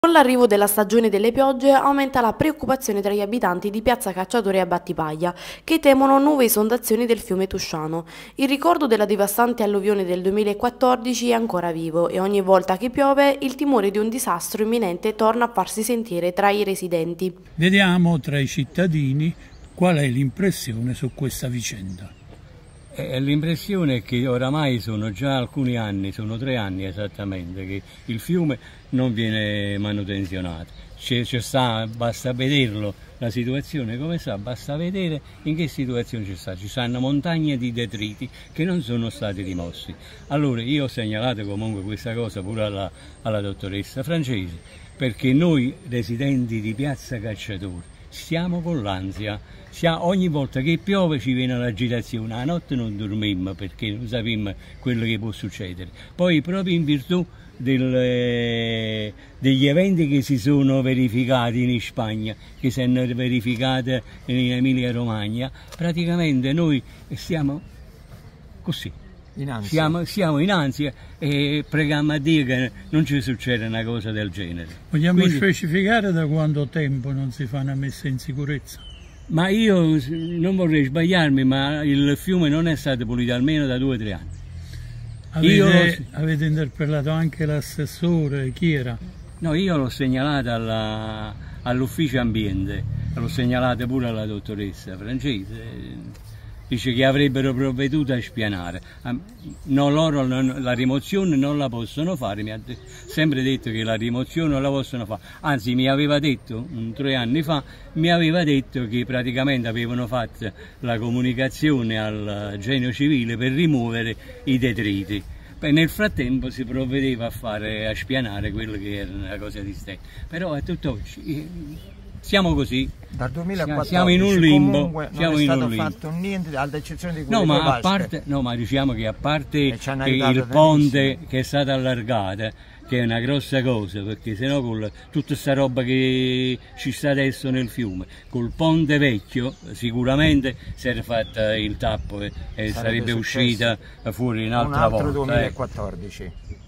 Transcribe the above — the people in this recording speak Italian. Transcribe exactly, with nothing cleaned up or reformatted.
Con l'arrivo della stagione delle piogge aumenta la preoccupazione tra gli abitanti di Piazza Cacciatore a Battipaglia, che temono nuove esondazioni del fiume Tusciano. Il ricordo della devastante alluvione del duemilaquattordici è ancora vivo e ogni volta che piove il timore di un disastro imminente torna a farsi sentire tra i residenti. Vediamo tra i cittadini qual è l'impressione su questa vicenda. L'impressione è che oramai sono già alcuni anni, sono tre anni esattamente, che il fiume non viene manutenzionato. C'è, c'è sta, basta vederlo, la situazione come sta, basta vedere in che situazione ci sta. Ci stanno montagne di detriti che non sono stati rimossi. Allora io ho segnalato comunque questa cosa pure alla, alla dottoressa Francesi, perché noi residenti di Piazza Cacciatore stiamo con l'ansia, ogni volta che piove ci viene l'agitazione, la notte non dormimmo perché non sappiamo quello che può succedere. Poi proprio in virtù del, eh, degli eventi che si sono verificati in Spagna, che si sono verificati in Emilia Romagna, praticamente noi stiamo così. In ansia. Siamo, siamo in ansia e preghiamo a Dio che non ci succeda una cosa del genere. Vogliamo Quindi, specificare da quanto tempo non si fa una messa in sicurezza? Ma io non vorrei sbagliarmi, ma il fiume non è stato pulito almeno da due o tre anni. Avete, io avete interpellato anche l'assessore, chi era? No, io l'ho segnalato all'ufficio ambiente, l'ho segnalato pure alla dottoressa Francese. Dice che avrebbero provveduto a spianare. No, loro non, la rimozione non la possono fare, mi ha sempre detto che la rimozione non la possono fare, anzi mi aveva detto, un, tre anni fa, mi aveva detto che praticamente avevano fatto la comunicazione al genio civile per rimuovere i detriti. Poi nel frattempo si provvedeva a fare, a spianare quello che era una cosa di ste. Però a tutt'oggi siamo così, dal duemilaquattordici siamo in un limbo, comunque non siamo è in stato un limbo. fatto niente, ad eccezione di quello no, di ma a Vasche. parte, no, ma diciamo che a parte che il tantissimo. ponte che è stato allargato, che è una grossa cosa, perché sennò con tutta questa roba che ci sta adesso nel fiume, col ponte vecchio sicuramente si era fatta il tappo e sarebbe, sarebbe uscita fuori un'altra volta. Un altro duemilaquattordici. Eh.